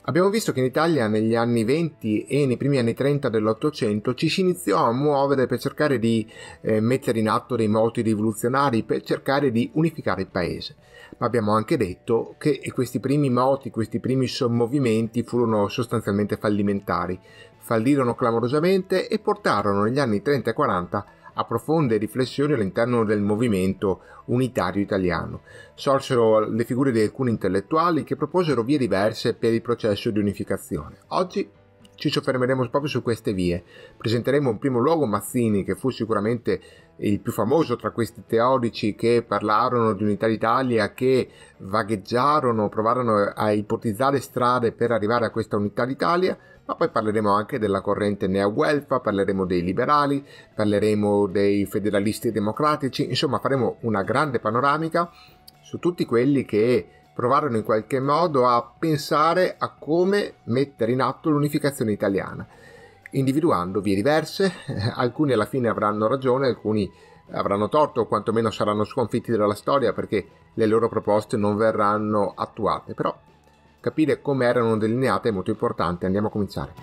Abbiamo visto che in Italia negli anni 20 e nei primi anni 30 dell'Ottocento ci si iniziò a muovere per cercare di mettere in atto dei moti rivoluzionari, per cercare di unificare il paese. Ma abbiamo anche detto che questi primi moti, questi primi sommovimenti furono sostanzialmente fallimentari, fallirono clamorosamente e portarono negli anni 30 e 40 a profonde riflessioni all'interno del movimento unitario italiano. Sorsero le figure di alcuni intellettuali che proposero vie diverse per il processo di unificazione. Oggi ci soffermeremo proprio su queste vie. Presenteremo in primo luogo Mazzini, che fu sicuramente il più famoso tra questi teorici che parlarono di unità d'Italia, che vagheggiarono, provarono a ipotizzare strade per arrivare a questa unità d'Italia, ma poi parleremo anche della corrente neo-guelfa, parleremo dei liberali, parleremo dei federalisti democratici, insomma faremo una grande panoramica su tutti quelli che provarono in qualche modo a pensare a come mettere in atto l'unificazione italiana, individuando vie diverse. Alcuni alla fine avranno ragione, alcuni avranno torto o quantomeno saranno sconfitti dalla storia perché le loro proposte non verranno attuate, però capire come erano delineate è molto importante. Andiamo a cominciare.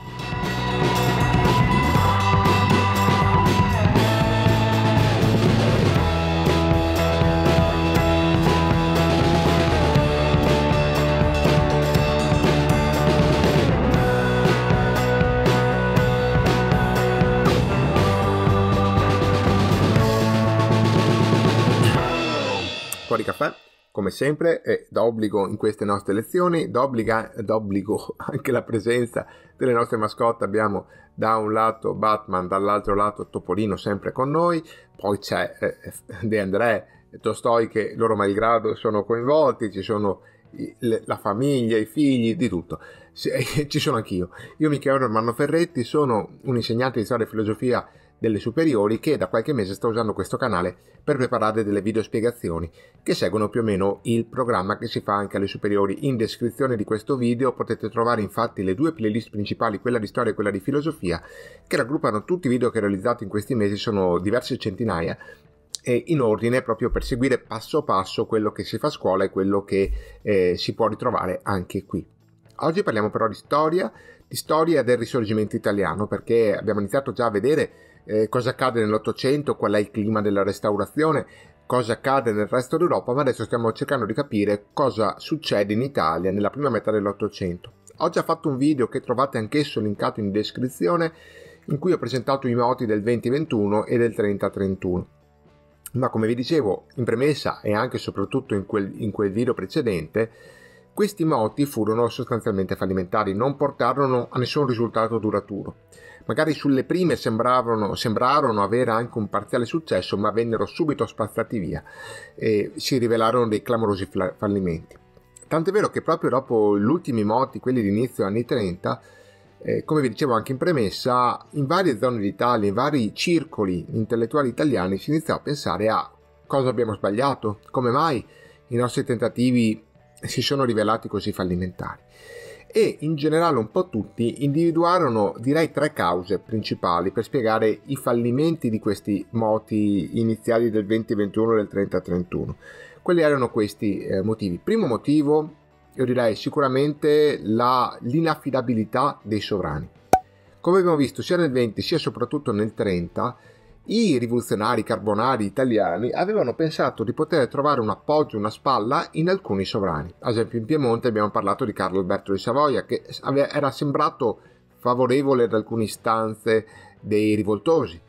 Un po' di caffè, come sempre, è d'obbligo in queste nostre lezioni, d'obbligo anche la presenza delle nostre mascotte. Abbiamo da un lato Batman, dall'altro lato Topolino sempre con noi, poi c'è De André e Tolstoi che loro malgrado sono coinvolti, ci sono la famiglia, i figli, di tutto. Ci sono anch'io. Io mi chiamo Normanno Ferretti, sono un insegnante di storia e filosofia delle superiori che da qualche mese sta usando questo canale per preparare delle video spiegazioni che seguono più o meno il programma che si fa anche alle superiori. In descrizione di questo video potete trovare infatti le due playlist principali, quella di storia e quella di filosofia, che raggruppano tutti i video che ho realizzato in questi mesi, sono diverse centinaia, e in ordine proprio per seguire passo passo quello che si fa a scuola e quello che si può ritrovare anche qui. Oggi parliamo però di storia del risorgimento italiano, perché abbiamo iniziato già a vedere cosa accade nell'Ottocento, qual è il clima della restaurazione, cosa accade nel resto d'Europa, ma adesso stiamo cercando di capire cosa succede in Italia nella prima metà dell'Ottocento. Ho già fatto un video che trovate anch'esso linkato in descrizione, in cui ho presentato i moti del 20-21 e del 30-31. Ma come vi dicevo in premessa e anche e soprattutto in quel video precedente, questi moti furono sostanzialmente fallimentari, non portarono a nessun risultato duraturo. Magari sulle prime sembrarono avere anche un parziale successo, ma vennero subito spazzati via e si rivelarono dei clamorosi fallimenti. Tant'è vero che proprio dopo gli ultimi moti, quelli di inizio anni 30, come vi dicevo anche in premessa, in varie zone d'Italia, in vari circoli intellettuali italiani si iniziò a pensare a cosa abbiamo sbagliato, come mai i nostri tentativi si sono rivelati così fallimentari. E in generale un po' tutti individuarono, direi, tre cause principali per spiegare i fallimenti di questi moti iniziali del 20-21 e del 30-31. Quali erano questi motivi? Primo motivo, io direi sicuramente l'inaffidabilità dei sovrani. Come abbiamo visto sia nel 20 sia soprattutto nel 30, i rivoluzionari carbonari italiani avevano pensato di poter trovare un appoggio, una spalla in alcuni sovrani. Ad esempio in Piemonte abbiamo parlato di Carlo Alberto di Savoia, che era sembrato favorevole ad alcune istanze dei rivoltosi.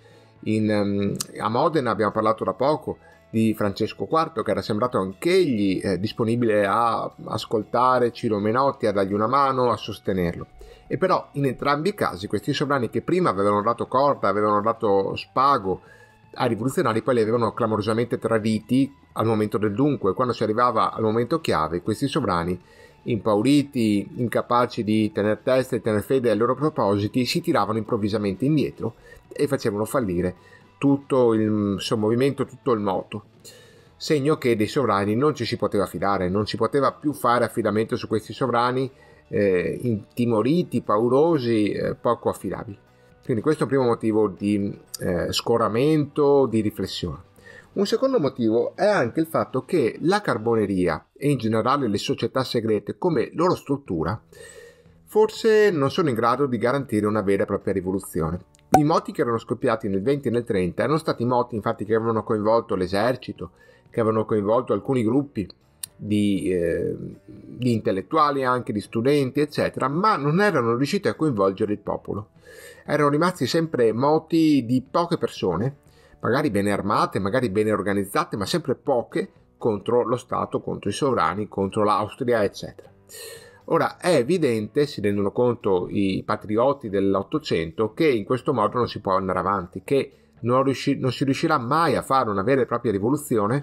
A Modena abbiamo parlato da poco di Francesco IV, che era sembrato anch'egli disponibile a ascoltare Ciro Menotti, a dargli una mano, a sostenerlo. E però in entrambi i casi questi sovrani, che prima avevano dato corda, avevano dato spago ai rivoluzionari, poi li avevano clamorosamente traditi al momento del dunque. Quando si arrivava al momento chiave, questi sovrani, impauriti, incapaci di tenere testa e tenere fede ai loro propositi, si tiravano improvvisamente indietro e facevano fallire tutto il sommovimento, tutto il moto. Segno che dei sovrani non ci si poteva fidare, non si poteva più fare affidamento su questi sovrani intimoriti, paurosi, poco affidabili. Quindi questo è un primo motivo di scoramento, di riflessione. Un secondo motivo è anche il fatto che la carboneria e in generale le società segrete come loro struttura forse non sono in grado di garantire una vera e propria rivoluzione. I moti che erano scoppiati nel 20 e nel 30 erano stati moti infatti che avevano coinvolto l'esercito, che avevano coinvolto alcuni gruppi di intellettuali, anche di studenti, eccetera, ma non erano riusciti a coinvolgere il popolo. Erano rimasti sempre moti di poche persone, magari bene armate, magari bene organizzate, ma sempre poche contro lo Stato, contro i sovrani, contro l'Austria, eccetera. Ora è evidente, si rendono conto i patrioti dell'Ottocento, che in questo modo non si può andare avanti, che non si riuscirà mai a fare una vera e propria rivoluzione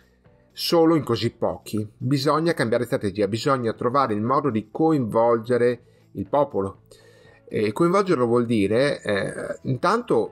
solo in così pochi. Bisogna cambiare strategia, bisogna trovare il modo di coinvolgere il popolo. E coinvolgerlo vuol dire intanto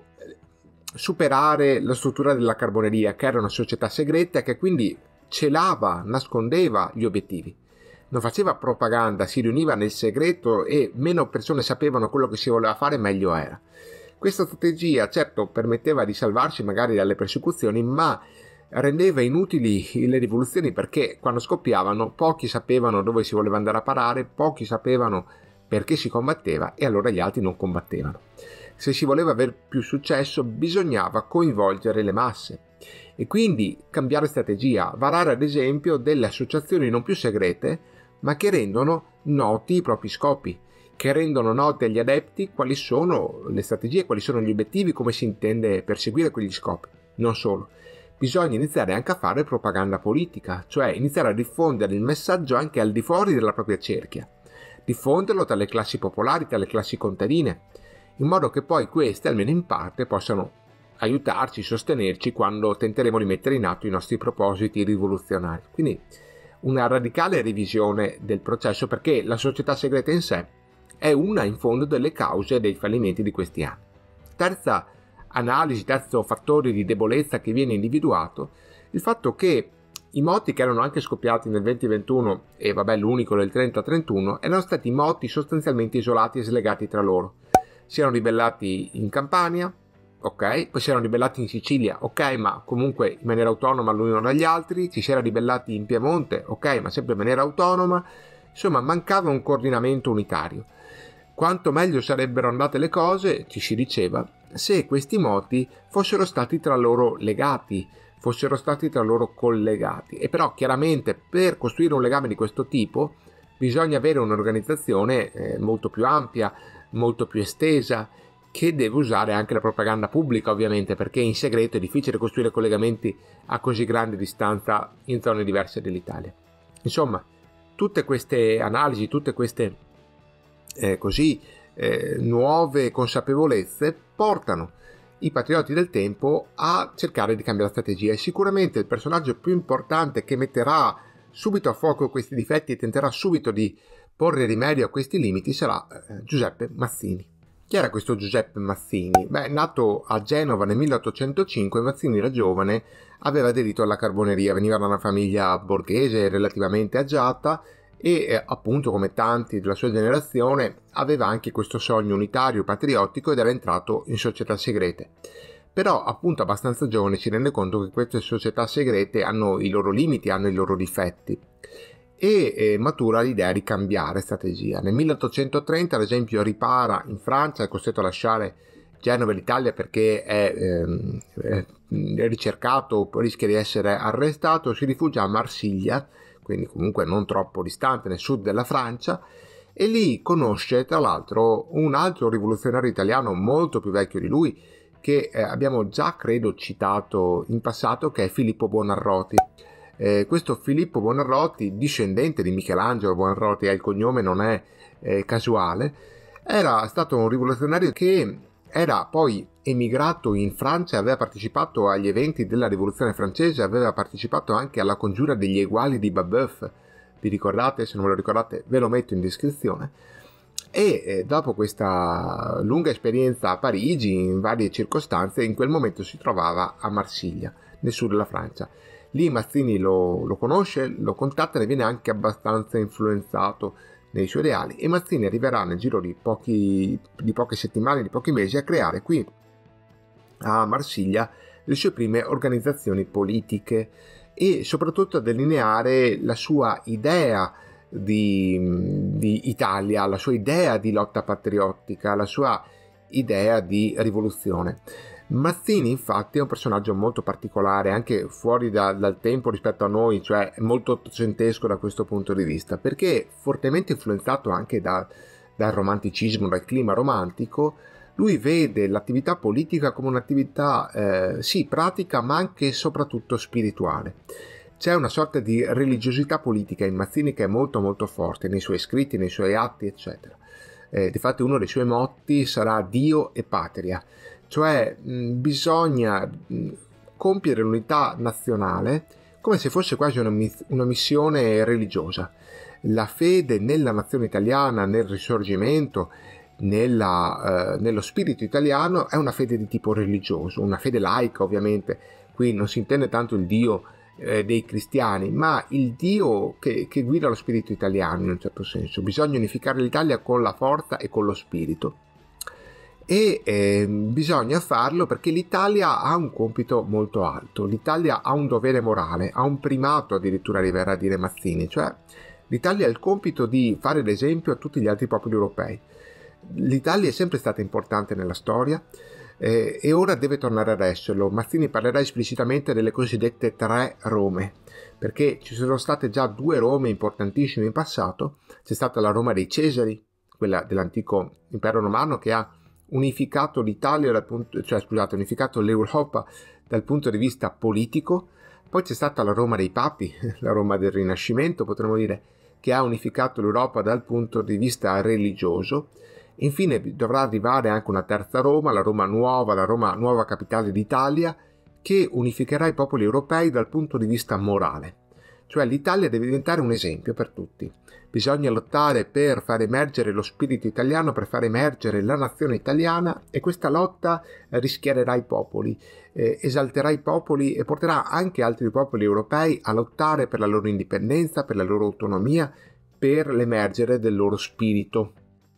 superare la struttura della Carboneria, che era una società segreta che quindi celava, nascondeva gli obiettivi. Non faceva propaganda, si riuniva nel segreto e meno persone sapevano quello che si voleva fare, meglio era. Questa strategia certo permetteva di salvarsi magari dalle persecuzioni, ma rendeva inutili le rivoluzioni perché quando scoppiavano pochi sapevano dove si voleva andare a parare, pochi sapevano perché si combatteva e allora gli altri non combattevano. Se si voleva avere più successo bisognava coinvolgere le masse e quindi cambiare strategia, varare ad esempio delle associazioni non più segrete ma che rendono noti i propri scopi, che rendono noti agli adepti quali sono le strategie, quali sono gli obiettivi, come si intende perseguire quegli scopi. Non solo, bisogna iniziare anche a fare propaganda politica, cioè iniziare a diffondere il messaggio anche al di fuori della propria cerchia, diffonderlo tra le classi popolari, tra le classi contadine, in modo che poi queste, almeno in parte, possano aiutarci, sostenerci quando tenteremo di mettere in atto i nostri propositi rivoluzionari. Quindi una radicale revisione del processo, perché la società segreta in sé è una in fondo delle cause dei fallimenti di questi anni. Terza analisi, terzo fattore di debolezza che viene individuato, il fatto che i moti che erano anche scoppiati nel 2021 e l'unico del 30-31 erano stati moti sostanzialmente isolati e slegati tra loro. Si erano ribellati in Campania, ok, poi si erano ribellati in Sicilia, ok, ma comunque in maniera autonoma l'uno dagli altri, ci si era ribellati in Piemonte, ok, ma sempre in maniera autonoma, insomma mancava un coordinamento unitario. Quanto meglio sarebbero andate le cose, ci si diceva, se questi moti fossero stati tra loro legati, fossero stati tra loro collegati. E però chiaramente per costruire un legame di questo tipo bisogna avere un'organizzazione molto più ampia, molto più estesa, che deve usare anche la propaganda pubblica ovviamente, perché in segreto è difficile costruire collegamenti a così grande distanza in zone diverse dell'Italia. Insomma, tutte queste analisi, tutte queste nuove consapevolezze portano i patrioti del tempo a cercare di cambiare strategia e sicuramente il personaggio più importante che metterà subito a fuoco questi difetti e tenterà subito di porre rimedio a questi limiti sarà Giuseppe Mazzini. Chi era questo Giuseppe Mazzini? Nato a Genova nel 1805, Mazzini era giovane, aveva aderito alla Carboneria, veniva da una famiglia borghese relativamente agiata e appunto come tanti della sua generazione aveva anche questo sogno unitario patriottico ed era entrato in società segrete. Però appunto abbastanza giovane si rende conto che queste società segrete hanno i loro limiti, hanno i loro difetti e matura l'idea di cambiare strategia. Nel 1830 ad esempio ripara in Francia, è costretto a lasciare Genova e l'Italia perché è ricercato, rischia di essere arrestato, si rifugia a Marsiglia, quindi comunque non troppo distante nel sud della Francia, e lì conosce tra l'altro un altro rivoluzionario italiano molto più vecchio di lui che abbiamo già credo citato in passato, che è Filippo Buonarroti. Questo Filippo Buonarroti, discendente di Michelangelo Buonarroti, il cognome non è casuale, era stato un rivoluzionario che era poi emigrato in Francia, aveva partecipato agli eventi della rivoluzione francese, aveva partecipato anche alla congiura degli eguali di Babeuf, vi ricordate? Se non ve lo ricordate ve lo metto in descrizione. E dopo questa lunga esperienza a Parigi in varie circostanze, in quel momento si trovava a Marsiglia, nel sud della Francia. Lì Mazzini lo conosce, lo contatta, ne viene anche abbastanza influenzato nei suoi ideali e Mazzini arriverà nel giro di poche settimane, di pochi mesi a creare qui a Marsiglia le sue prime organizzazioni politiche e soprattutto a delineare la sua idea di Italia, la sua idea di lotta patriottica, la sua idea di rivoluzione. Mazzini infatti è un personaggio molto particolare, anche fuori dal tempo rispetto a noi, cioè molto ottocentesco da questo punto di vista, perché è fortemente influenzato anche dal romanticismo, dal clima romantico. Lui vede l'attività politica come un'attività sì pratica, ma anche e soprattutto spirituale. C'è una sorta di religiosità politica in Mazzini che è molto molto forte nei suoi scritti, nei suoi atti, eccetera. Difatti uno dei suoi motti sarà Dio e Patria, cioè bisogna compiere l'unità nazionale come se fosse quasi una missione religiosa. La fede nella nazione italiana, nel risorgimento, nello spirito italiano è una fede di tipo religioso, una fede laica ovviamente. Qui non si intende tanto il Dio dei cristiani, ma il Dio che guida lo spirito italiano in un certo senso. Bisogna unificare l'Italia con la forza e con lo spirito, e bisogna farlo perché l'Italia ha un compito molto alto, l'Italia ha un dovere morale, ha un primato, addirittura arriverà a dire Mazzini, cioè l'Italia ha il compito di fare l'esempio a tutti gli altri popoli europei. L'Italia è sempre stata importante nella storia, e ora deve tornare ad esserlo. Mazzini parlerà esplicitamente delle cosiddette tre Rome, perché ci sono state già due Rome importantissime in passato. C'è stata la Roma dei Cesari, quella dell'antico impero romano, che ha unificato l'Italia, unificato l'Europa dal punto di vista politico. Poi c'è stata la Roma dei Papi, la Roma del Rinascimento, potremmo dire, che ha unificato l'Europa dal punto di vista religioso. Infine dovrà arrivare anche una terza Roma, la Roma nuova capitale d'Italia, che unificherà i popoli europei dal punto di vista morale. Cioè l'Italia deve diventare un esempio per tutti. Bisogna lottare per far emergere lo spirito italiano, per far emergere la nazione italiana, e questa lotta rischiarerà i popoli, esalterà i popoli e porterà anche altri popoli europei a lottare per la loro indipendenza, per la loro autonomia, per l'emergere del loro spirito.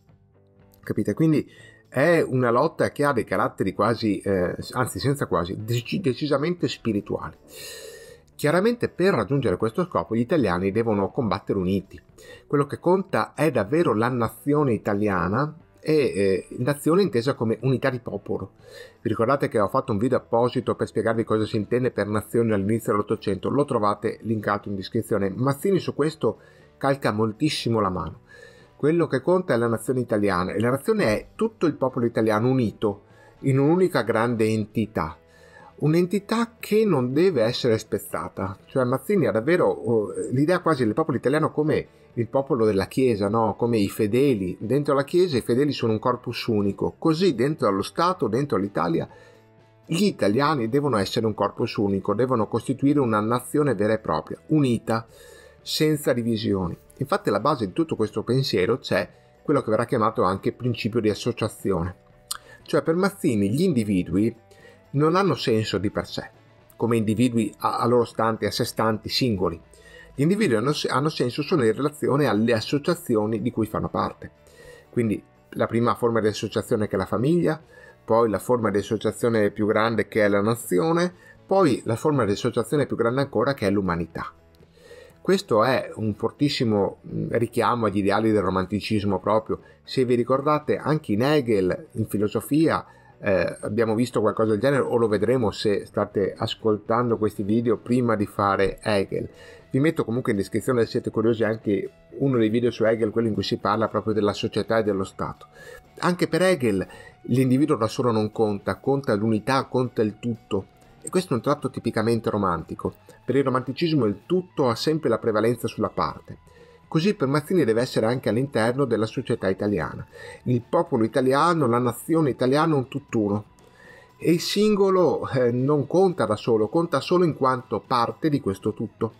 Capite? Quindi è una lotta che ha dei caratteri quasi, anzi senza quasi, decisamente spirituali. Chiaramente per raggiungere questo scopo gli italiani devono combattere uniti. Quello che conta è davvero la nazione italiana, e nazione intesa come unità di popolo. Vi ricordate che ho fatto un video apposito per spiegarvi cosa si intende per nazione all'inizio dell'Ottocento? Lo trovate linkato in descrizione. Mazzini su questo calca moltissimo la mano. Quello che conta è la nazione italiana, e la nazione è tutto il popolo italiano unito in un'unica grande entità. Un'entità che non deve essere spezzata. Cioè Mazzini ha davvero l'idea quasi del popolo italiano come il popolo della Chiesa, no? Come i fedeli. Dentro la Chiesa i fedeli sono un corpus unico. Così dentro allo Stato, dentro all'Italia, gli italiani devono essere un corpus unico, devono costituire una nazione vera e propria, unita, senza divisioni. Infatti alla base di tutto questo pensiero c'è quello che verrà chiamato anche principio di associazione. Cioè per Mazzini gli individui non hanno senso di per sé, come individui a loro stanti, a sé stanti, singoli. Gli individui hanno senso solo in relazione alle associazioni di cui fanno parte. Quindi la prima forma di associazione che è la famiglia, poi la forma di associazione più grande che è la nazione, poi la forma di associazione più grande ancora che è l'umanità. Questo è un fortissimo richiamo agli ideali del romanticismo proprio. Se vi ricordate, anche in Hegel, in filosofia, abbiamo visto qualcosa del genere, o lo vedremo se state ascoltando questi video prima di fare Hegel. Vi metto comunque in descrizione, se siete curiosi, anche uno dei video su Hegel, quello in cui si parla proprio della società e dello Stato. Anche per Hegel l'individuo da solo non conta, conta l'unità, conta il tutto. E questo è un tratto tipicamente romantico. Per il romanticismo il tutto ha sempre la prevalenza sulla parte. Così per Mazzini deve essere anche all'interno della società italiana. Il popolo italiano, la nazione italiana è un tutt'uno. E il singolo non conta da solo, conta solo in quanto parte di questo tutto.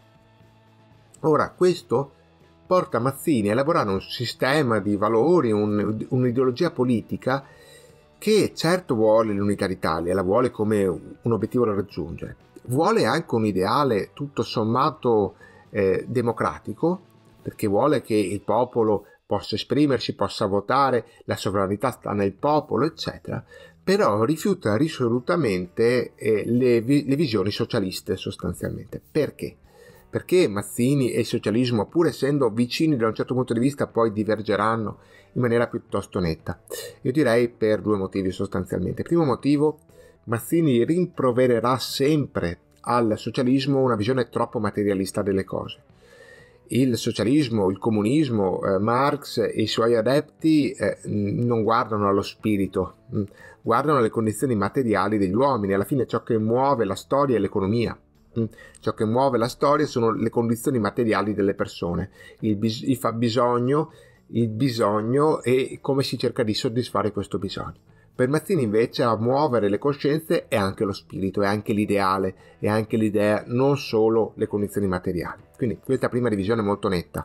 Ora, questo porta Mazzini a elaborare un sistema di valori, un'ideologia politica che certo vuole l'unità d'Italia, la vuole come un obiettivo da raggiungere. Vuole anche un ideale tutto sommato democratico, perché vuole che il popolo possa esprimersi, possa votare, la sovranità sta nel popolo, eccetera, però rifiuta risolutamente le visioni socialiste sostanzialmente. Perché? perché Mazzini e il socialismo, pur essendo vicini da un certo punto di vista, poi divergeranno in maniera piuttosto netta? Io direi per due motivi sostanzialmente. Primo motivo, Mazzini rimprovererà sempre al socialismo una visione troppo materialista delle cose. Il socialismo, il comunismo, Marx e i suoi adepti non guardano allo spirito, guardano alle condizioni materiali degli uomini. Alla fine ciò che muove la storia è l'economia. Ciò che muove la storia sono le condizioni materiali delle persone, il fabbisogno, il bisogno e come si cerca di soddisfare questo bisogno. Per Mazzini invece a muovere le coscienze è anche lo spirito, è anche l'ideale, è anche l'idea, non solo le condizioni materiali. Quindi questa prima divisione è molto netta.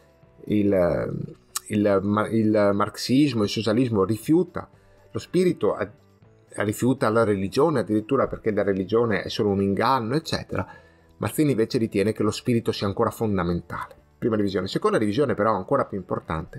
Il marxismo, il socialismo rifiuta lo spirito, rifiuta la religione addirittura perché la religione è solo un inganno, eccetera. Mazzini invece ritiene che lo spirito sia ancora fondamentale. Prima divisione. Seconda divisione però ancora più importante.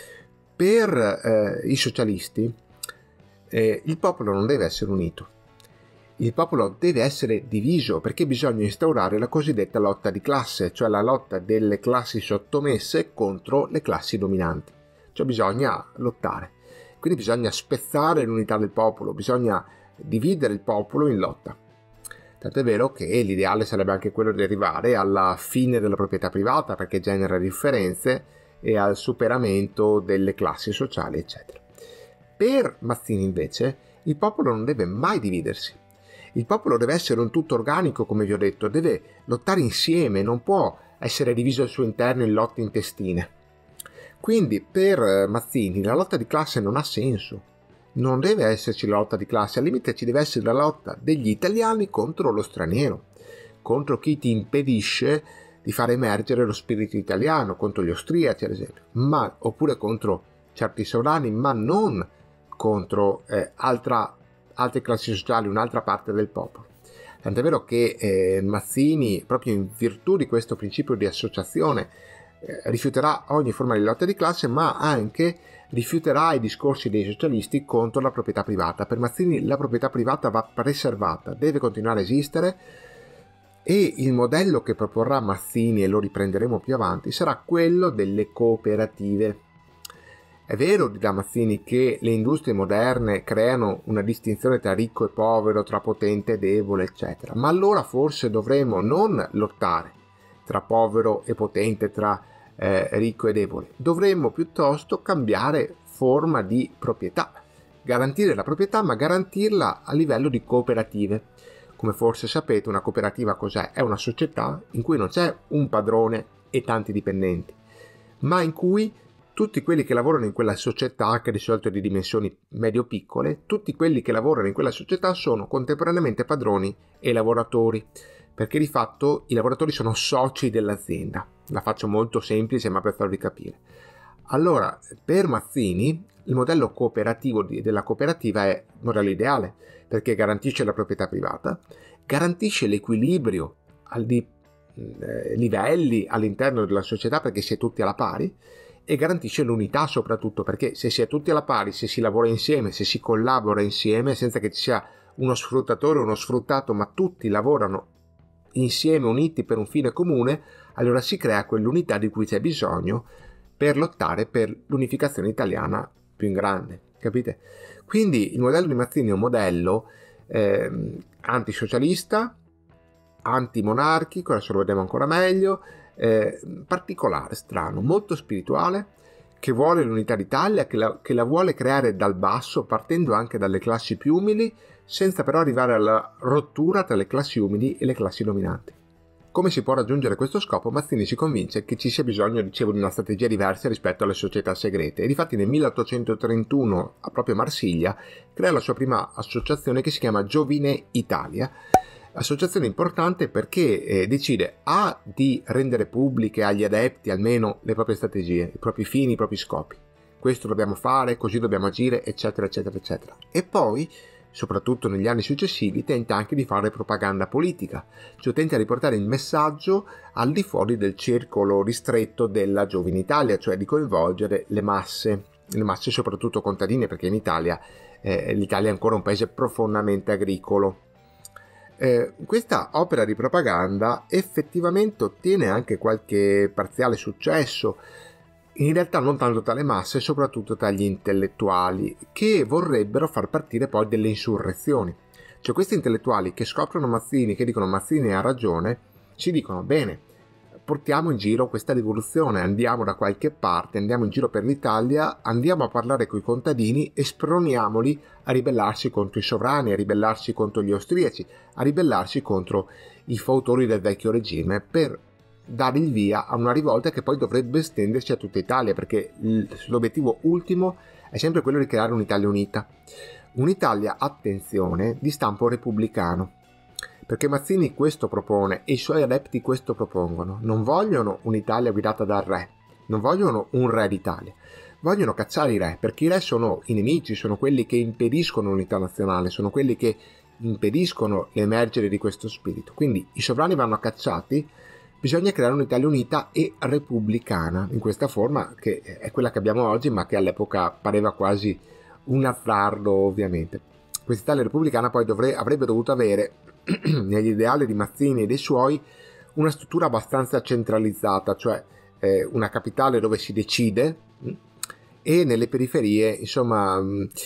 Per i socialisti il popolo non deve essere unito, il popolo deve essere diviso perché bisogna instaurare la cosiddetta lotta di classe, cioè la lotta delle classi sottomesse contro le classi dominanti. Cioè bisogna lottare, quindi bisogna spezzare l'unità del popolo, bisogna dividere il popolo in lotta. Tant'è vero che l'ideale sarebbe anche quello di arrivare alla fine della proprietà privata perché genera differenze e al superamento delle classi sociali, eccetera. Per Mazzini invece il popolo non deve mai dividersi, il popolo deve essere un tutto organico, come vi ho detto, deve lottare insieme, non può essere diviso al suo interno in lotte intestine. Quindi per Mazzini la lotta di classe non ha senso, non deve esserci la lotta di classe, al limite ci deve essere la lotta degli italiani contro lo straniero, contro chi ti impedisce di far emergere lo spirito italiano, contro gli austriaci ad esempio, oppure contro certi sovrani, ma non contro altre classi sociali, un'altra parte del popolo. Tant'è vero che Mazzini, proprio in virtù di questo principio di associazione, rifiuterà ogni forma di lotta di classe, ma anche rifiuterà i discorsi dei socialisti contro la proprietà privata. Per Mazzini la proprietà privata va preservata, deve continuare a esistere e il modello che proporrà Mazzini, e lo riprenderemo più avanti, sarà quello delle cooperative. È vero, dirà Mazzini, che le industrie moderne creano una distinzione tra ricco e povero, tra potente e debole, eccetera, ma allora forse dovremmo non lottare tra povero e potente, tra ricco e debole, dovremmo piuttosto cambiare forma di proprietà, garantire la proprietà ma garantirla a livello di cooperative. Come forse sapete, una cooperativa cos'è? È una società in cui non c'è un padrone e tanti dipendenti, ma in cui tutti quelli che lavorano in quella società, che di solito è di dimensioni medio-piccole, tutti quelli che lavorano in quella società sono contemporaneamente padroni e lavoratori, perché di fatto i lavoratori sono soci dell'azienda. La faccio molto semplice ma per farvi capire. Allora, per Mazzini, il modello cooperativo della cooperativa è il modello ideale, perché garantisce la proprietà privata, garantisce l'equilibrio di livelli all'interno della società perché si è tutti alla pari, e garantisce l'unità soprattutto perché se si è tutti alla pari, se si lavora insieme, se si collabora insieme senza che ci sia uno sfruttatore o uno sfruttato, ma tutti lavorano insieme uniti per un fine comune, allora si crea quell'unità di cui c'è bisogno per lottare per l'unificazione italiana più in grande, capite? Quindi il modello di Mazzini è un modello antisocialista, antimonarchico, adesso lo vedremo ancora meglio, particolare, strano, molto spirituale, che vuole l'unità d'Italia, che la vuole creare dal basso, partendo anche dalle classi più umili, senza però arrivare alla rottura tra le classi umili e le classi dominanti. Come si può raggiungere questo scopo? Mazzini si convince che ci sia bisogno, dicevo, di una strategia diversa rispetto alle società segrete e difatti nel 1831, proprio a Marsiglia, crea la sua prima associazione che si chiama Giovine Italia. Associazione importante perché decide di rendere pubbliche agli adepti almeno le proprie strategie, i propri fini, i propri scopi. Questo dobbiamo fare, così dobbiamo agire, eccetera, eccetera, eccetera. E poi, soprattutto negli anni successivi, tenta anche di fare propaganda politica, cioè tenta di portare il messaggio al di fuori del circolo ristretto della Giovine Italia, cioè di coinvolgere le masse soprattutto contadine, perché in Italia l'Italia è ancora un paese profondamente agricolo. Questa opera di propaganda effettivamente ottiene anche qualche parziale successo, in realtà non tanto tra le masse, soprattutto tra gli intellettuali, che vorrebbero far partire poi delle insurrezioni. Cioè questi intellettuali che scoprono Mazzini, che dicono Mazzini ha ragione, ci dicono bene, portiamo in giro questa rivoluzione, andiamo da qualche parte, andiamo in giro per l'Italia, andiamo a parlare coi contadini e sproniamoli a ribellarsi contro i sovrani, a ribellarsi contro gli austriaci, a ribellarsi contro i fautori del vecchio regime, per dare il via a una rivolta che poi dovrebbe estendersi a tutta Italia, perché l'obiettivo ultimo è sempre quello di creare un'Italia unita. Un'Italia, attenzione, di stampo repubblicano, perché Mazzini questo propone e i suoi adepti questo propongono. Non vogliono un'Italia guidata dal re, non vogliono un re d'Italia, vogliono cacciare i re, perché i re sono i nemici, sono quelli che impediscono l'unità nazionale, sono quelli che impediscono l'emergere di questo spirito. Quindi i sovrani vanno cacciati, bisogna creare un'Italia unita e repubblicana, in questa forma che è quella che abbiamo oggi, ma che all'epoca pareva quasi un azzardo, ovviamente. Questa Italia repubblicana poi avrebbe dovuto avere, negli ideali di Mazzini e dei suoi, una struttura abbastanza centralizzata, cioè una capitale dove si decide, e nelle periferie, insomma,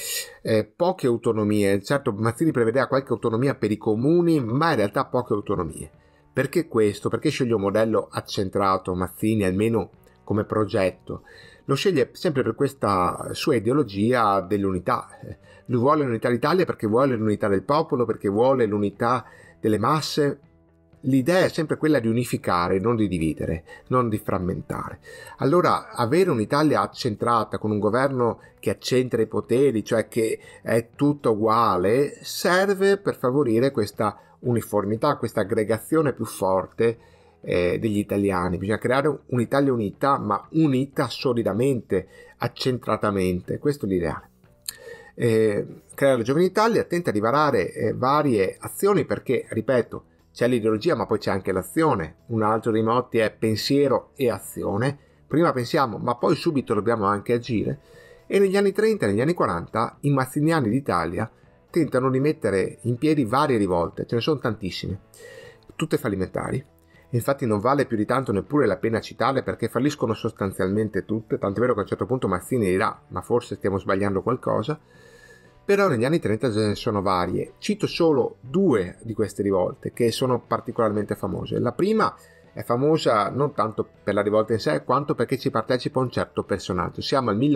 poche autonomie. Certo, Mazzini prevedeva qualche autonomia per i comuni, ma in realtà poche autonomie. Perché questo? Perché sceglie un modello accentrato, Mazzini, almeno come progetto? Lo sceglie sempre per questa sua ideologia dell'unità. Lui vuole l'unità d'Italia perché vuole l'unità del popolo, perché vuole l'unità delle masse. L'idea è sempre quella di unificare, non di dividere, non di frammentare. Allora, avere un'Italia accentrata, con un governo che accentra i poteri, cioè che è tutto uguale, serve per favorire questa uniformità, questa aggregazione più forte degli italiani. Bisogna creare un'Italia unita, ma unita solidamente, accentratamente. Questo è l'ideale. Creare la Giovane Italia tenta di varare varie azioni perché, ripeto, c'è l'ideologia ma poi c'è anche l'azione. Un altro dei motti è pensiero e azione. Prima pensiamo ma poi subito dobbiamo anche agire, e negli anni 30 e negli anni 40 i mazziniani d'Italia tentano di mettere in piedi varie rivolte, ce ne sono tantissime, tutte fallimentari. Infatti non vale più di tanto neppure la pena citarle perché falliscono sostanzialmente tutte, tanto è vero che a un certo punto Mazzini dirà ma forse stiamo sbagliando qualcosa. Però negli anni 30 ce ne sono varie. Cito solo due di queste rivolte che sono particolarmente famose. La prima è famosa non tanto per la rivolta in sé quanto perché ci partecipa un certo personaggio. Siamo al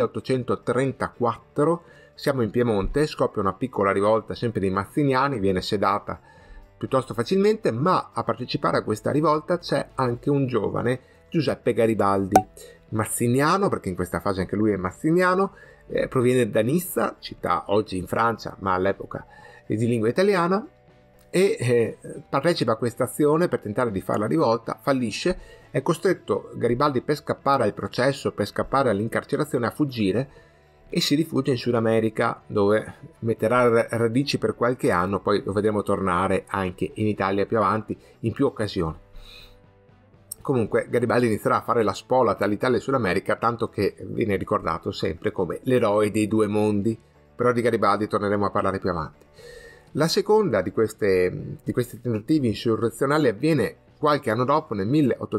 1834, siamo in Piemonte, scoppia una piccola rivolta sempre dei mazziniani, viene sedata piuttosto facilmente, ma a partecipare a questa rivolta c'è anche un giovane, Giuseppe Garibaldi, mazziniano, perché in questa fase anche lui è mazziniano, proviene da Nizza, città oggi in Francia, ma all'epoca di lingua italiana, e partecipa a questa azione per tentare di fare la rivolta, fallisce, è costretto Garibaldi per scappare al processo, per scappare all'incarcerazione, a fuggire e si rifugia in Sud America, dove metterà radici per qualche anno, poi lo vedremo tornare anche in Italia più avanti in più occasioni. Comunque Garibaldi inizierà a fare la spola tra l'Italia e Sud America, tanto che viene ricordato sempre come l'eroe dei due mondi, però di Garibaldi torneremo a parlare più avanti. La seconda di questi tentativi insurrezionali avviene qualche anno dopo, nel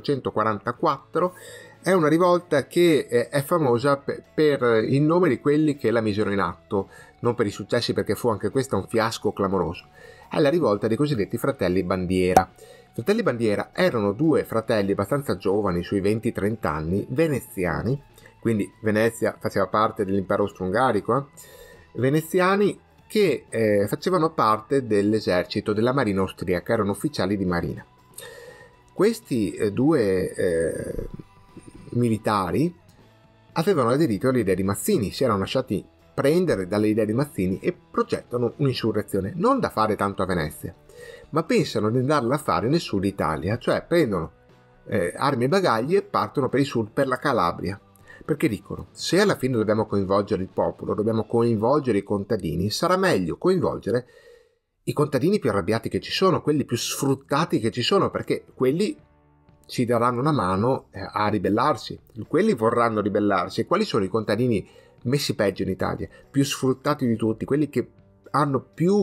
1844, è una rivolta che è famosa per il nome di quelli che la misero in atto, non per i successi perché fu anche questa un fiasco clamoroso. È la rivolta dei cosiddetti fratelli Bandiera. I fratelli Bandiera erano due fratelli abbastanza giovani, sui 20-30 anni, veneziani, quindi Venezia faceva parte dell'impero austro-ungarico, veneziani che facevano parte dell'esercito, della marina austriaca, erano ufficiali di marina. Questi due militari avevano aderito all'idea di Mazzini, si erano lasciati prendere dalle idee di Mazzini e progettano un'insurrezione, non da fare tanto a Venezia, ma pensano di andarla a fare nel sud Italia, cioè prendono armi e bagagli e partono per il sud, per la Calabria, perché dicono, se alla fine dobbiamo coinvolgere il popolo, dobbiamo coinvolgere i contadini, sarà meglio coinvolgere i contadini più arrabbiati che ci sono, quelli più sfruttati che ci sono, perché quelli ci daranno una mano a ribellarsi, quelli vorranno ribellarsi. E quali sono i contadini messi peggio in Italia, più sfruttati di tutti, quelli che hanno più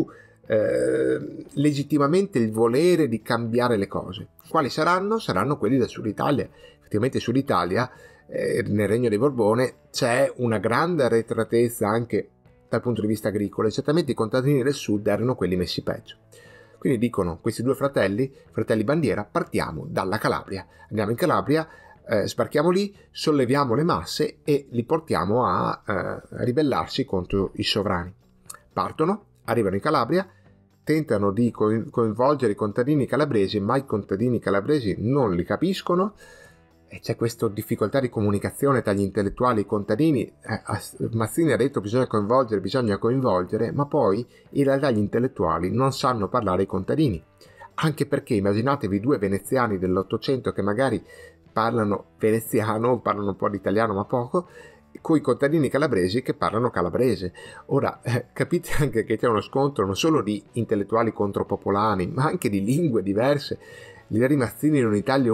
legittimamente il volere di cambiare le cose. Quali saranno? Saranno quelli del Sud Italia. Effettivamente Sud Italia, nel Regno di Borbone, c'è una grande arretratezza anche dal punto di vista agricolo, e certamente i contadini del Sud erano quelli messi peggio. Quindi dicono questi due fratelli bandiera: partiamo dalla Calabria, andiamo in Calabria, sbarchiamo lì, solleviamo le masse e li portiamo a ribellarsi contro i sovrani. Partono, arrivano in Calabria, tentano di coinvolgere i contadini calabresi, ma i contadini calabresi non li capiscono, e c'è questa difficoltà di comunicazione tra gli intellettuali e i contadini. Mazzini ha detto bisogna coinvolgere, ma poi in realtà gli intellettuali non sanno parlare ai contadini, anche perché immaginatevi due veneziani dell'Ottocento che magari parlano veneziano, parlano un po' di italiano ma poco, con i contadini calabresi che parlano calabrese. Ora capite anche che c'è uno scontro non solo di intellettuali contro popolani, ma anche di lingue diverse. L'idea di Mazzini in un'Italia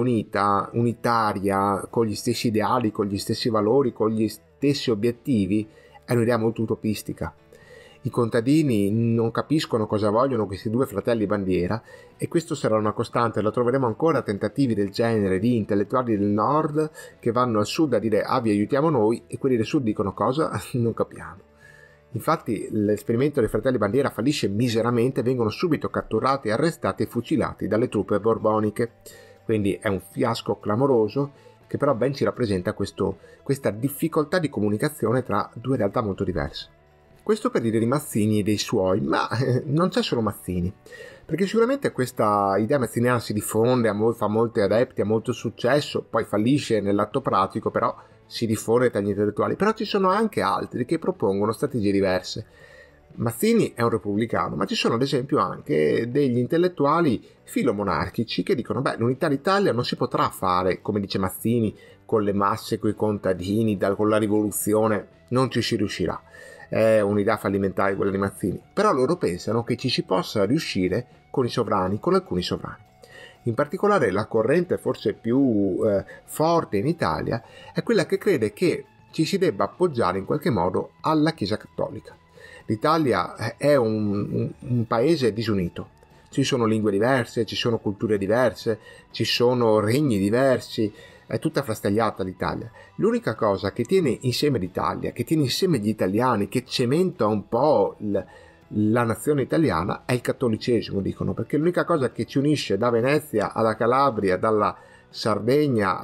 unitaria, con gli stessi ideali, con gli stessi valori, con gli stessi obiettivi, è un'idea molto utopistica. I contadini non capiscono cosa vogliono questi due fratelli bandiera, e questo sarà una costante. Lo troveremo ancora tentativi del genere di intellettuali del nord che vanno al sud a dire vi aiutiamo noi, e quelli del sud dicono cosa? Non capiamo. Infatti l'esperimento dei fratelli bandiera fallisce miseramente, vengono subito catturati, arrestati e fucilati dalle truppe borboniche. Quindi è un fiasco clamoroso che però ben ci rappresenta questa difficoltà di comunicazione tra due realtà molto diverse. Questo per dire di Mazzini e dei suoi, ma non c'è solo Mazzini, perché sicuramente questa idea mazziniana si diffonde, fa molti adepti, ha molto successo, poi fallisce nell'atto pratico, però si diffonde tra gli intellettuali. Però ci sono anche altri che propongono strategie diverse. Mazzini è un repubblicano, ma ci sono ad esempio anche degli intellettuali filomonarchici che dicono l'unità d'Italia non si potrà fare, come dice Mazzini, con le masse, con i contadini, con la rivoluzione, non ci si riuscirà. È un'idea fallimentare quella di Mazzini, però loro pensano che ci si possa riuscire con i sovrani, con alcuni sovrani. In particolare la corrente forse più forte in Italia è quella che crede che ci si debba appoggiare in qualche modo alla Chiesa Cattolica. L'Italia è un paese disunito, ci sono lingue diverse, ci sono culture diverse, ci sono regni diversi, è tutta frastagliata l'Italia. L'unica cosa che tiene insieme l'Italia, che tiene insieme gli italiani, che cementa un po' la nazione italiana è il cattolicesimo, dicono, perché l'unica cosa che ci unisce da Venezia alla Calabria, dalla Sardegna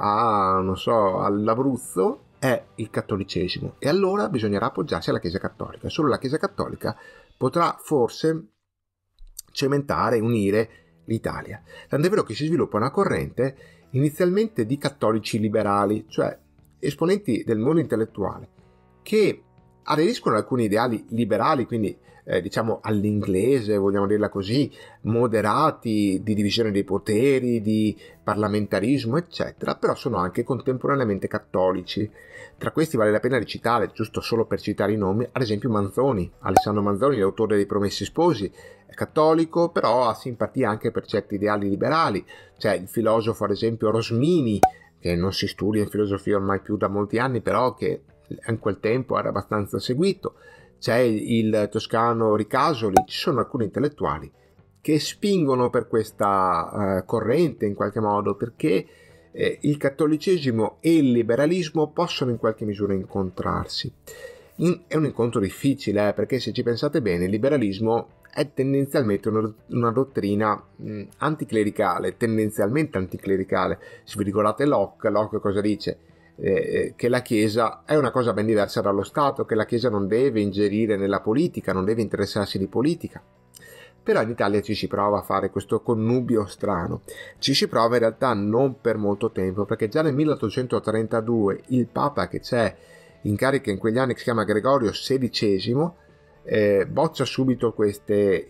all'Abruzzo è il cattolicesimo, e allora bisognerà appoggiarsi alla Chiesa Cattolica. Solo la Chiesa Cattolica potrà forse cementare e unire l'Italia. Tant'è vero che si sviluppa una corrente inizialmente di cattolici liberali, cioè esponenti del mondo intellettuale, che aderiscono ad alcuni ideali liberali, quindi all'inglese, vogliamo dirla così, moderati, di divisione dei poteri, di parlamentarismo, eccetera, però sono anche contemporaneamente cattolici. Tra questi vale la pena di citare, giusto solo per citare i nomi, ad esempio Manzoni, Alessandro Manzoni, l'autore dei Promessi Sposi, è cattolico, però ha simpatia anche per certi ideali liberali. C'è il filosofo, ad esempio, Rosmini, che non si studia in filosofia ormai più da molti anni, però che in quel tempo era abbastanza seguito. C'è il toscano Ricasoli, ci sono alcuni intellettuali che spingono per questa corrente in qualche modo, perché il cattolicesimo e il liberalismo possono in qualche misura incontrarsi. È un incontro difficile, perché se ci pensate bene il liberalismo è tendenzialmente una dottrina tendenzialmente anticlericale. Se vi ricordate Locke cosa dice? Che la Chiesa è una cosa ben diversa dallo Stato, che la Chiesa non deve ingerire nella politica, non deve interessarsi di politica. Però in Italia ci si prova a fare questo connubio strano. Ci si prova in realtà non per molto tempo, perché già nel 1832 il Papa che c'è in carica in quegli anni, che si chiama Gregorio XVI, boccia subito queste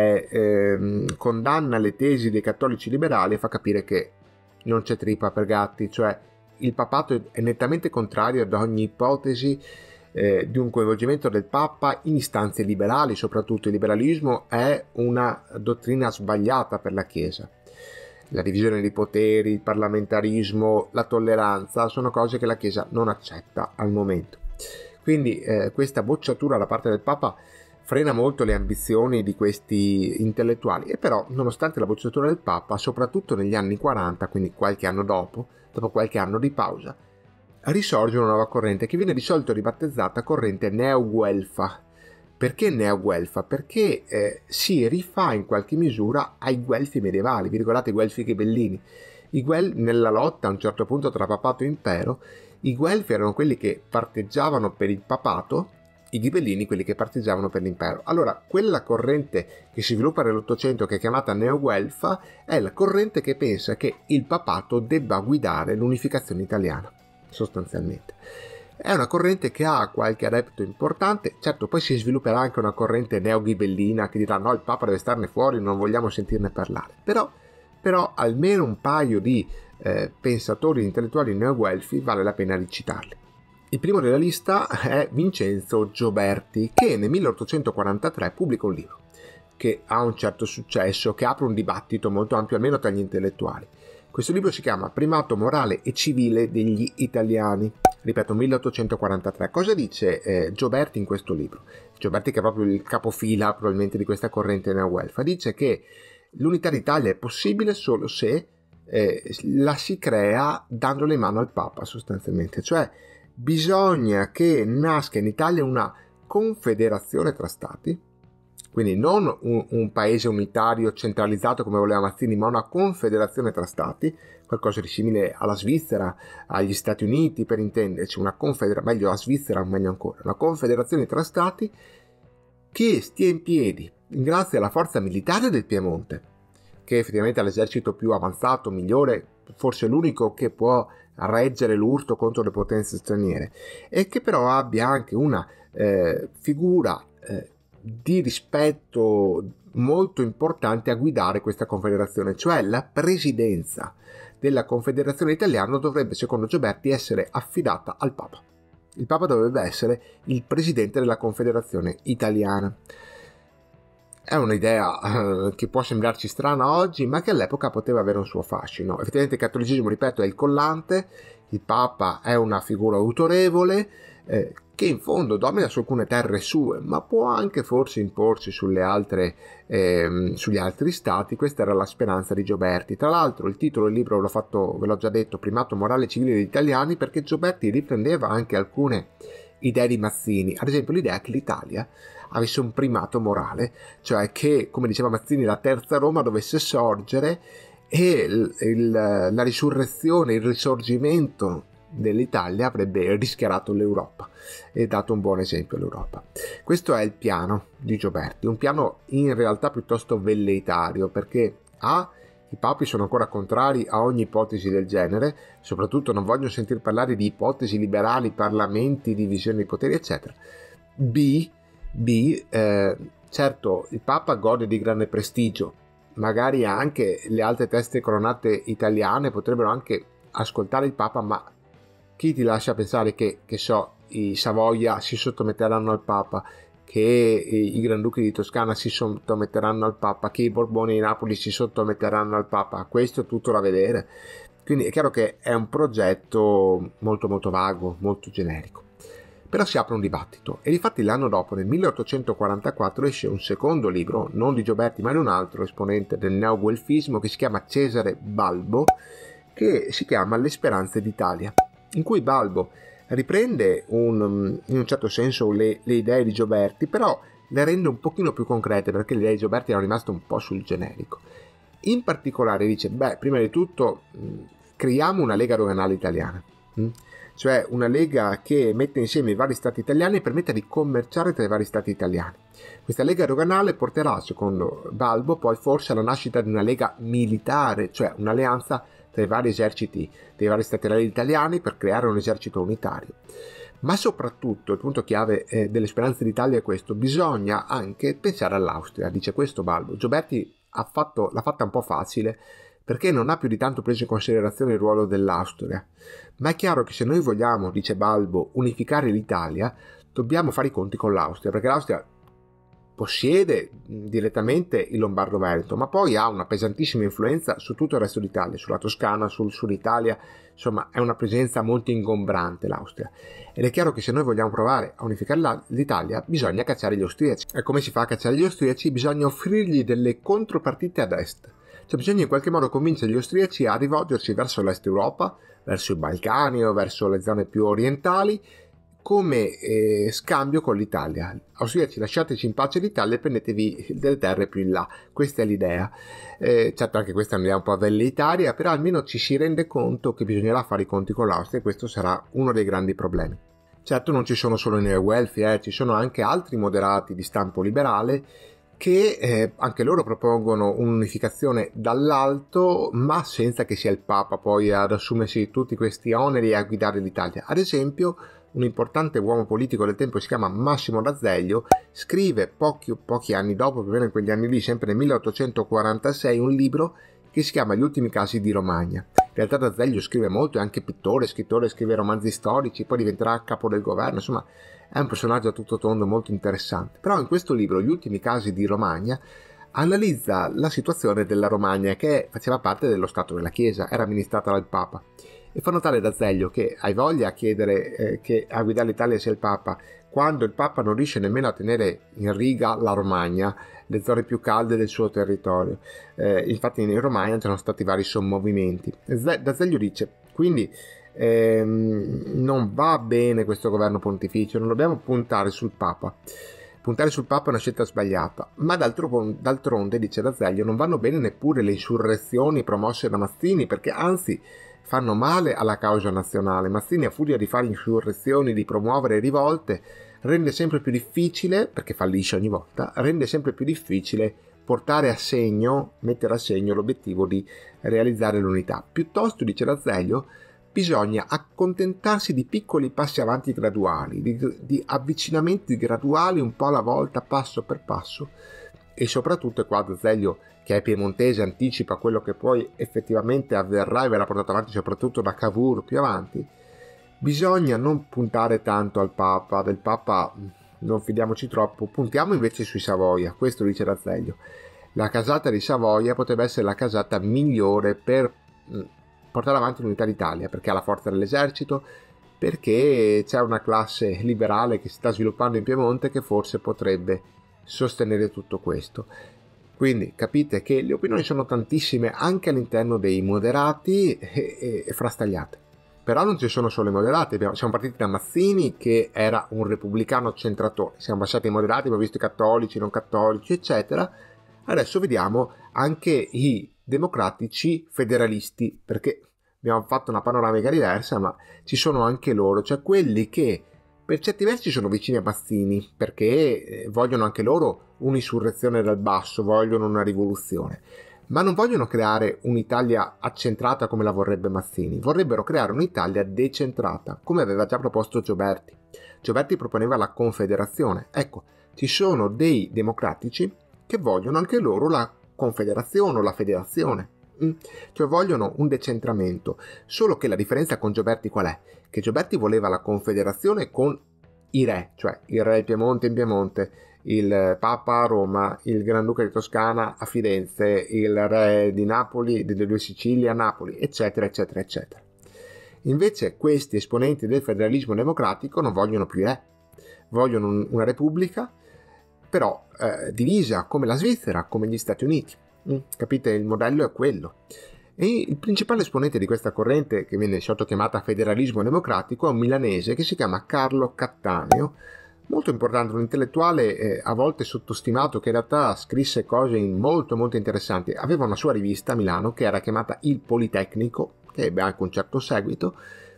idee, condanna le tesi dei cattolici liberali e fa capire che non c'è trippa per gatti, cioè il papato è nettamente contrario ad ogni ipotesi di un coinvolgimento del Papa in istanze liberali. Soprattutto il liberalismo è una dottrina sbagliata per la Chiesa. La divisione dei poteri, il parlamentarismo, la tolleranza sono cose che la Chiesa non accetta al momento. Quindi questa bocciatura da parte del Papa frena molto le ambizioni di questi intellettuali, e però nonostante la bocciatura del Papa, soprattutto negli anni 40, quindi qualche anno dopo qualche anno di pausa, risorge una nuova corrente che viene di solito ribattezzata corrente neo-guelfa. Perché neo-guelfa? Perché si rifà in qualche misura ai guelfi medievali, vi ricordate i guelfi ghibellini? Nella lotta a un certo punto tra papato e impero, i guelfi erano quelli che parteggiavano per il papato, i ghibellini quelli che parteggiavano per l'impero. Allora, quella corrente che si sviluppa nell'Ottocento, che è chiamata neo-guelfa, è la corrente che pensa che il papato debba guidare l'unificazione italiana, sostanzialmente. È una corrente che ha qualche adepto importante. Certo, poi si svilupperà anche una corrente neo-ghibellina che dirà no, il Papa deve starne fuori, non vogliamo sentirne parlare. Però almeno un paio di pensatori intellettuali neo-guelfi vale la pena di citarli. Il primo della lista è Vincenzo Gioberti, che nel 1843 pubblica un libro che ha un certo successo, che apre un dibattito molto ampio almeno tra gli intellettuali. Questo libro si chiama Primato morale e civile degli italiani. Ripeto, 1843. Cosa dice Gioberti in questo libro? Gioberti, che è proprio il capofila probabilmente di questa corrente neo-guelfa, dice che l'unità d'Italia è possibile solo se la si crea dandole in mano al Papa, sostanzialmente. Cioè bisogna che nasca in Italia una confederazione tra stati, quindi non un paese unitario centralizzato come voleva Mazzini, ma una confederazione tra stati, qualcosa di simile alla Svizzera, agli Stati Uniti per intenderci, meglio la Svizzera, meglio ancora, una confederazione tra stati che stia in piedi grazie alla forza militare del Piemonte, che effettivamente è l'esercito più avanzato, migliore, forse l'unico che può reggere l'urto contro le potenze straniere, e che però abbia anche una figura di rispetto molto importante a guidare questa confederazione, cioè la presidenza della Confederazione Italiana dovrebbe, secondo Gioberti, essere affidata al Papa. Il Papa dovrebbe essere il presidente della Confederazione Italiana. È un'idea che può sembrarci strana oggi, ma che all'epoca poteva avere un suo fascino. Effettivamente il cattolicesimo, ripeto, è il collante, il Papa è una figura autorevole, che in fondo domina su alcune terre sue, ma può anche forse imporsi sugli altri stati. Questa era la speranza di Gioberti. Tra l'altro il titolo del libro ve l'ho già detto, Primato morale e civile degli italiani, perché Gioberti riprendeva anche alcune idee di Mazzini, ad esempio l'idea che l'Italia avesse un primato morale, cioè che, come diceva Mazzini, la terza Roma dovesse sorgere e la risurrezione, il risorgimento dell'Italia avrebbe rischiarato l'Europa e dato un buon esempio all'Europa. Questo è il piano di Gioberti, un piano in realtà piuttosto velleitario, perché i papi sono ancora contrari a ogni ipotesi del genere, soprattutto non vogliono sentir parlare di ipotesi liberali, parlamenti, divisione dei poteri, eccetera. Certo, il Papa gode di grande prestigio, magari anche le altre teste coronate italiane potrebbero anche ascoltare il Papa, ma chi ti lascia pensare che i Savoia si sottometteranno al Papa, che i Granduchi di Toscana si sottometteranno al Papa, che i Borboni di Napoli si sottometteranno al Papa? Questo è tutto da vedere. Quindi è chiaro che è un progetto molto molto vago, molto generico. Però si apre un dibattito, e infatti l'anno dopo, nel 1844, esce un secondo libro, non di Gioberti ma di un altro esponente del neoguelfismo, che si chiama Cesare Balbo, che si chiama Le speranze d'Italia, in cui Balbo riprende in un certo senso le idee di Gioberti, però le rende un pochino più concrete, perché le idee di Gioberti erano rimaste un po' sul generico. In particolare dice, prima di tutto creiamo una lega doganale italiana, cioè una lega che mette insieme i vari stati italiani e permetta di commerciare tra i vari stati italiani. Questa lega doganale porterà, secondo Balbo, poi forse alla nascita di una lega militare, cioè un'alleanza tra i vari eserciti dei vari stati italiani per creare un esercito unitario. Ma soprattutto, il punto chiave delle speranze d'Italia è questo: bisogna anche pensare all'Austria, dice questo Balbo. Gioberti l'ha fatta un po' facile, perché non ha più di tanto preso in considerazione il ruolo dell'Austria. Ma è chiaro che se noi vogliamo, dice Balbo, unificare l'Italia, dobbiamo fare i conti con l'Austria, perché l'Austria possiede direttamente il Lombardo-Veneto, ma poi ha una pesantissima influenza su tutto il resto d'Italia, sulla Toscana, sul Sud Italia, insomma è una presenza molto ingombrante l'Austria. Ed è chiaro che se noi vogliamo provare a unificare l'Italia bisogna cacciare gli austriaci. E come si fa a cacciare gli austriaci? Bisogna offrirgli delle contropartite ad est. Cioè bisogna in qualche modo convincere gli austriaci a rivolgersi verso l'est Europa, verso i Balcani o verso le zone più orientali, come scambio con l'Italia. Austriaci, lasciateci in pace l'Italia e prendetevi delle terre più in là. Questa è l'idea. Certo, anche questa è un'idea un po' velleitaria, però almeno ci si rende conto che bisognerà fare i conti con l'Austria e questo sarà uno dei grandi problemi. Certo, non ci sono solo i neo-guelfi, ci sono anche altri moderati di stampo liberale che anche loro propongono un'unificazione dall'alto, ma senza che sia il Papa poi ad assumersi tutti questi oneri e a guidare l'Italia. Ad esempio, un importante uomo politico del tempo, si chiama Massimo d'Azeglio, scrive pochi anni dopo, più o meno in quegli anni lì, sempre nel 1846, un libro che si chiama Gli ultimi casi di Romagna. In realtà d'Azeglio scrive molto, è anche pittore, scrittore, scrive romanzi storici, poi diventerà capo del governo, insomma è un personaggio a tutto tondo molto interessante. Però in questo libro, Gli ultimi casi di Romagna, analizza la situazione della Romagna, che faceva parte dello Stato della Chiesa, era amministrata dal Papa. E fa notare d'Azeglio che hai voglia a chiedere che a guidare l'Italia sia il Papa, quando il Papa non riesce nemmeno a tenere in riga la Romagna, le zone più calde del suo territorio. Infatti in Romagna c'erano stati vari sommovimenti. D'Azeglio dice, quindi non va bene questo governo pontificio, non dobbiamo puntare sul Papa. Puntare sul Papa è una scelta sbagliata, ma d'altronde, dice d'Azeglio, non vanno bene neppure le insurrezioni promosse da Mazzini, perché anzi fanno male alla causa nazionale. Mazzini, a furia di fare insurrezioni, di promuovere rivolte, rende sempre più difficile, perché fallisce ogni volta, rende sempre più difficile mettere a segno l'obiettivo di realizzare l'unità. Piuttosto, dice d'Azeglio, bisogna accontentarsi di piccoli passi avanti graduali, di avvicinamenti graduali un po' alla volta, passo per passo, e soprattutto, e qua d'Azeglio, che è piemontese, anticipa quello che poi effettivamente avverrà e verrà portato avanti soprattutto da Cavour più avanti, bisogna non puntare tanto al Papa, del Papa non fidiamoci troppo, puntiamo invece sui Savoia. Questo dice d'Azeglio. La casata di Savoia potrebbe essere la casata migliore per portare avanti l'unità d'Italia, perché ha la forza dell'esercito, perché c'è una classe liberale che si sta sviluppando in Piemonte che forse potrebbe sostenere tutto questo. Quindi capite che le opinioni sono tantissime anche all'interno dei moderati e frastagliate. Però non ci sono solo i moderati, siamo partiti da Mazzini che era un repubblicano centratore, siamo passati ai moderati, abbiamo visto i cattolici, non cattolici, eccetera. Adesso vediamo anche i democratici federalisti, perché abbiamo fatto una panoramica diversa, ma ci sono anche loro, cioè quelli che per certi versi sono vicini a Mazzini, perché vogliono anche loro un'insurrezione dal basso, vogliono una rivoluzione, ma non vogliono creare un'Italia accentrata come la vorrebbe Mazzini, vorrebbero creare un'Italia decentrata, come aveva già proposto Gioberti. Gioberti proponeva la confederazione. Ecco, ci sono dei democratici che vogliono anche loro la confederazione o la federazione, cioè vogliono un decentramento, solo che la differenza con Gioberti qual è? Che Gioberti voleva la confederazione con i re, cioè il re del Piemonte in Piemonte, il Papa a Roma, il Granduca di Toscana a Firenze, il re di Napoli, delle due Sicilie a Napoli, eccetera, eccetera, eccetera. Invece questi esponenti del federalismo democratico non vogliono più re, vogliono una repubblica, però divisa come la Svizzera, come gli Stati Uniti. Capite? Il modello è quello. E il principale esponente di questa corrente, che viene sottochiamata federalismo democratico, è un milanese che si chiama Carlo Cattaneo, molto importante, un intellettuale a volte sottostimato, che in realtà scrisse cose molto molto interessanti. Aveva una sua rivista a Milano che era chiamata Il Politecnico, che ebbe anche un certo seguito,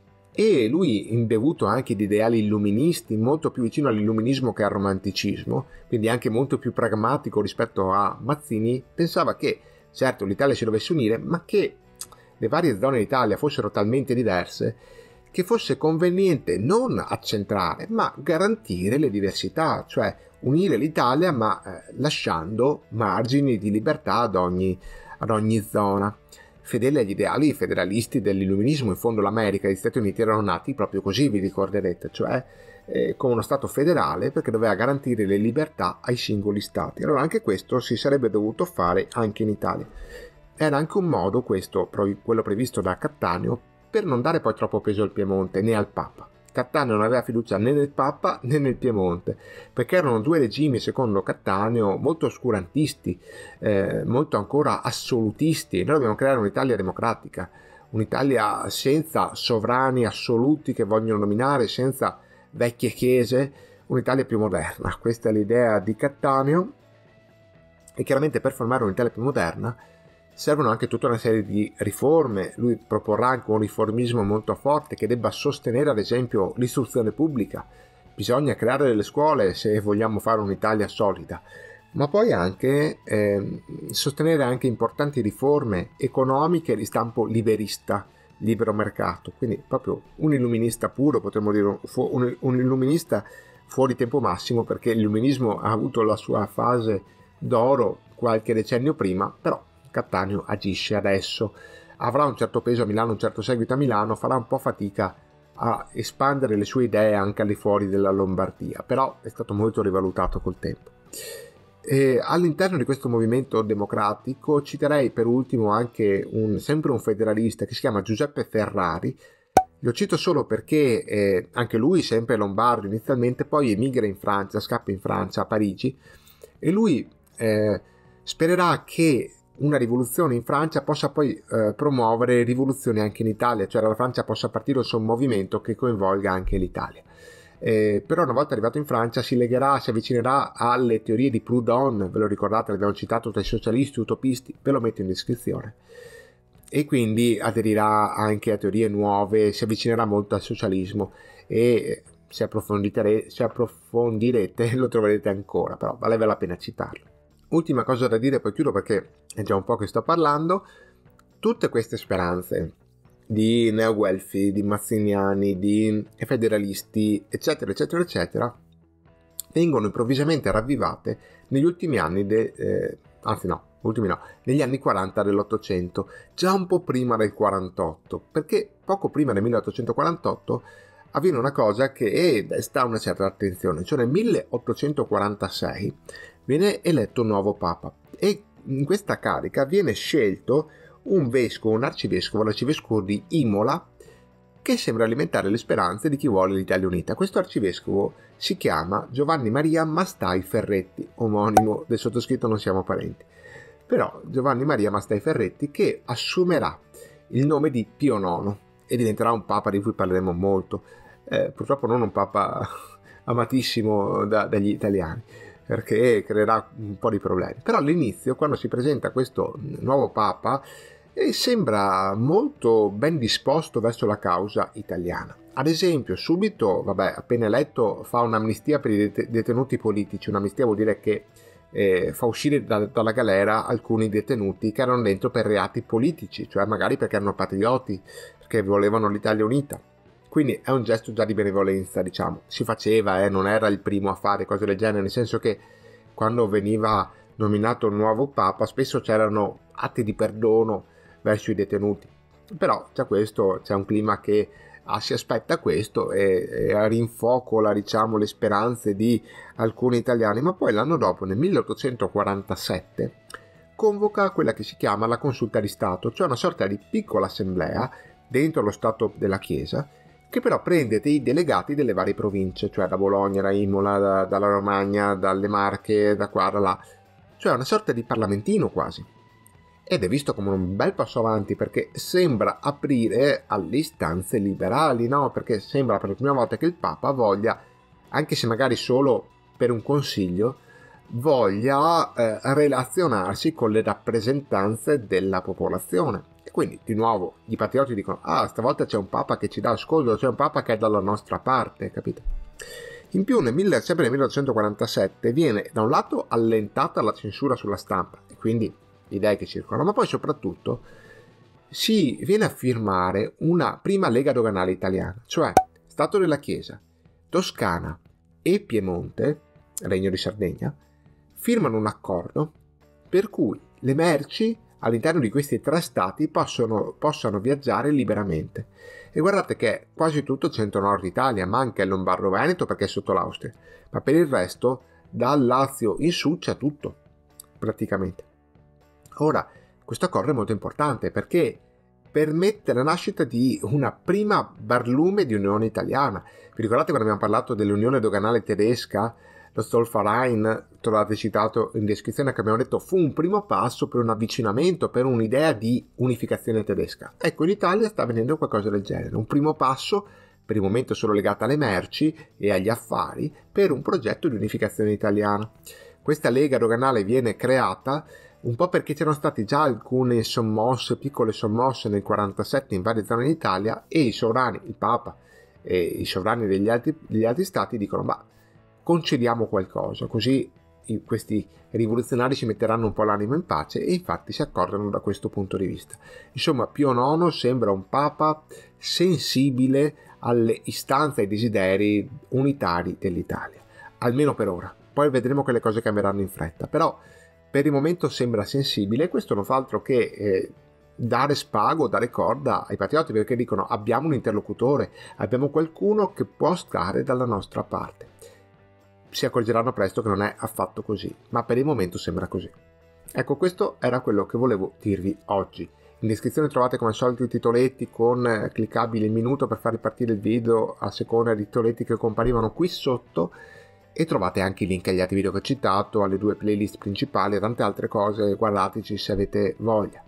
e lui, imbevuto anche di ideali illuministi, molto più vicino all'illuminismo che al romanticismo, quindi anche molto più pragmatico rispetto a Mazzini, pensava che certo l'Italia si dovesse unire, ma che le varie zone d'Italia fossero talmente diverse che fosse conveniente non accentrare, ma garantire le diversità, cioè unire l'Italia ma lasciando margini di libertà ad ogni zona. fedele agli ideali federalisti dell'illuminismo. In fondo l'America e gli Stati Uniti erano nati proprio così, vi ricorderete, cioè come uno Stato federale, perché doveva garantire le libertà ai singoli Stati. Allora anche questo si sarebbe dovuto fare anche in Italia. Era anche un modo, questo, quello previsto da Cattaneo, per non dare poi troppo peso al Piemonte né al Papa. Cattaneo non aveva fiducia né nel Papa né nel Piemonte, perché erano due regimi, secondo Cattaneo, molto oscurantisti, molto ancora assolutisti. Noi dobbiamo creare un'Italia democratica, un'Italia senza sovrani assoluti che vogliono dominare, senza vecchie chiese, un'Italia più moderna. Questa è l'idea di Cattaneo, e chiaramente per formare un'Italia più moderna servono anche tutta una serie di riforme. Lui proporrà anche un riformismo molto forte che debba sostenere ad esempio l'istruzione pubblica. Bisogna creare delle scuole se vogliamo fare un'Italia solida, ma poi anche sostenere anche importanti riforme economiche di stampo liberista, libero mercato, quindi proprio un illuminista puro, potremmo dire un illuminista fuori tempo massimo, perché l'illuminismo ha avuto la sua fase d'oro qualche decennio prima, però Cattaneo agisce adesso, avrà un certo peso a Milano, un certo seguito a Milano, farà un po' fatica a espandere le sue idee anche al di fuori della Lombardia, però è stato molto rivalutato col tempo. E all'interno di questo movimento democratico citerei per ultimo anche sempre un federalista che si chiama Giuseppe Ferrari. Lo cito solo perché anche lui, sempre lombardo inizialmente, poi emigra in Francia, scappa in Francia, a Parigi, e lui spererà che una rivoluzione in Francia possa poi promuovere rivoluzioni anche in Italia, cioè la Francia possa partire su un movimento che coinvolga anche l'Italia. Però una volta arrivato in Francia si avvicinerà alle teorie di Proudhon, ve lo ricordate, l'abbiamo citato, tra i socialisti utopisti, ve lo metto in descrizione, e quindi aderirà anche a teorie nuove, si avvicinerà molto al socialismo, e se approfondirete lo troverete ancora, però valeva la pena citarlo. Ultima cosa da dire, poi chiudo perché è già un po' che sto parlando. Tutte queste speranze di neo-guelfi, di mazziniani, di federalisti, eccetera, eccetera, eccetera, vengono improvvisamente ravvivate negli ultimi anni, negli anni 40 dell'Ottocento, già un po' prima del 48, perché poco prima del 1848 avviene una cosa che desta una certa attenzione, cioè nel 1846 viene eletto un nuovo Papa e in questa carica viene scelto un l'arcivescovo di Imola, che sembra alimentare le speranze di chi vuole l'Italia unita. Questo arcivescovo si chiama Giovanni Maria Mastai Ferretti, omonimo del sottoscritto, non siamo parenti, però Giovanni Maria Mastai Ferretti, che assumerà il nome di Pio IX e diventerà un Papa di cui parleremo molto, purtroppo non un Papa amatissimo dagli italiani, perché creerà un po' di problemi. Però all'inizio, quando si presenta questo nuovo Papa, sembra molto ben disposto verso la causa italiana. Ad esempio, subito, appena eletto, fa un'amnistia per i detenuti politici. Un'amnistia vuol dire che fa uscire dalla galera alcuni detenuti che erano dentro per reati politici, cioè magari perché erano patrioti, perché volevano l'Italia unita. Quindi è un gesto già di benevolenza, diciamo. Si faceva, non era il primo a fare cose del genere, nel senso che quando veniva nominato un nuovo Papa spesso c'erano atti di perdono verso i detenuti. Però c'è un clima che si aspetta questo e rinfocola, diciamo, le speranze di alcuni italiani. Ma poi l'anno dopo, nel 1847, convoca quella che si chiama la Consulta di Stato, cioè una sorta di piccola assemblea dentro lo Stato della Chiesa, che però prende dei delegati delle varie province, cioè da Bologna, da Imola, dalla Romagna, dalle Marche, da qua, da là, cioè una sorta di parlamentino quasi. Ed è visto come un bel passo avanti, perché sembra aprire alle istanze liberali, no? Perché sembra per la prima volta che il Papa voglia, anche se magari solo per un consiglio, voglia relazionarsi con le rappresentanze della popolazione. E quindi di nuovo i patrioti dicono: stavolta c'è un Papa che ci dà ascolto, c'è un Papa che è dalla nostra parte, capito? In più sempre nel 1847 viene da un lato allentata la censura sulla stampa, e quindi idee che circolano, ma poi soprattutto si viene a firmare una prima lega doganale italiana, cioè Stato della Chiesa, Toscana e Piemonte, Regno di Sardegna, firmano un accordo per cui le merci all'interno di questi 3 stati possano viaggiare liberamente. E guardate che quasi tutto centro-nord Italia, ma anche il Lombardo-Veneto perché è sotto l'Austria, ma per il resto dal Lazio in su c'è tutto, praticamente. Ora, questo accordo è molto importante perché permette la nascita di una prima barlume di Unione Italiana. Vi ricordate quando abbiamo parlato dell'Unione Doganale Tedesca? Lo Zollverein, trovate citato in descrizione, che abbiamo detto fu un primo passo per un avvicinamento, per un'idea di unificazione tedesca. Ecco, in Italia sta avvenendo qualcosa del genere, un primo passo, per il momento solo legato alle merci e agli affari, per un progetto di unificazione italiana. Questa lega doganale viene creata un po' perché c'erano stati già alcune sommosse, piccole sommosse nel 1947 in varie zone d'Italia, e i sovrani, il Papa e i sovrani degli altri stati dicono ma concediamo qualcosa, così questi rivoluzionari ci metteranno un po' l'anima in pace, e infatti si accordano da questo punto di vista. Insomma, Pio IX sembra un Papa sensibile alle istanze e ai desideri unitari dell'Italia, almeno per ora. Poi vedremo che le cose cambieranno in fretta, però per il momento sembra sensibile, e questo non fa altro che dare spago, dare corda ai patrioti, perché dicono abbiamo un interlocutore, abbiamo qualcuno che può stare dalla nostra parte. Si accorgeranno presto che non è affatto così, ma per il momento sembra così. Ecco, questo era quello che volevo dirvi oggi. In descrizione trovate come al solito i titoletti con cliccabili il minuto per far ripartire il video a seconda dei titoletti che comparivano qui sotto, e trovate anche i link agli altri video che ho citato, alle 2 playlist principali e tante altre cose. Guardateci se avete voglia.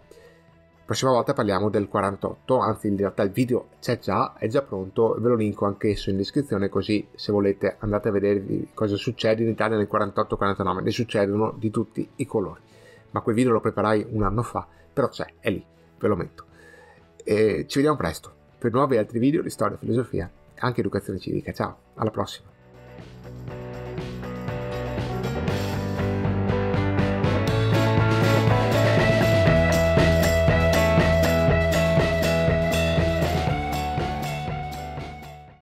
La prossima volta parliamo del 48, anzi in realtà il video c'è già, è già pronto, ve lo linko anch'esso in descrizione, così se volete andate a vedervi cosa succede in Italia nel 48-49, ne succedono di tutti i colori. Ma quel video lo preparai un anno fa, però c'è, è lì, ve lo metto. E ci vediamo presto per nuovi altri video di storia, filosofia e anche educazione civica. Ciao, alla prossima!